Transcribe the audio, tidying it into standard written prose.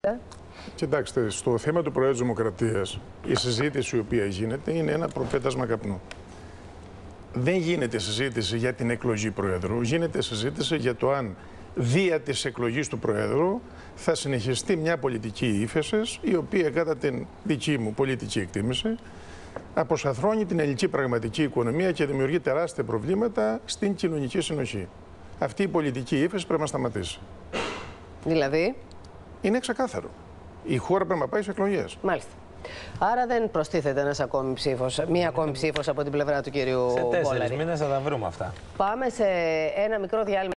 Κοιτάξτε, στο θέμα του Προέδρου της Δημοκρατίας, η συζήτηση η οποία γίνεται είναι ένα προπέτασμα καπνού. Δεν γίνεται συζήτηση για την εκλογή Προέδρου, γίνεται συζήτηση για το αν δια της εκλογής του Προέδρου θα συνεχιστεί μια πολιτική ύφεσης, η οποία κατά την δική μου πολιτική εκτίμηση αποσαθρώνει την ελληνική πραγματική οικονομία και δημιουργεί τεράστια προβλήματα στην κοινωνική συνοχή. Αυτή η πολιτική ύφεση πρέπει να σταματήσει. Δηλαδή? Είναι ξεκάθαρο. Η χώρα πρέπει να πάει σε εκλογές. Μάλιστα. Άρα δεν προστίθεται μία ακόμη ψήφος από την πλευρά του κυρίου Βόλαρη. Σε 4 μήνες θα τα βρούμε αυτά. Πάμε σε ένα μικρό διάλειμμα.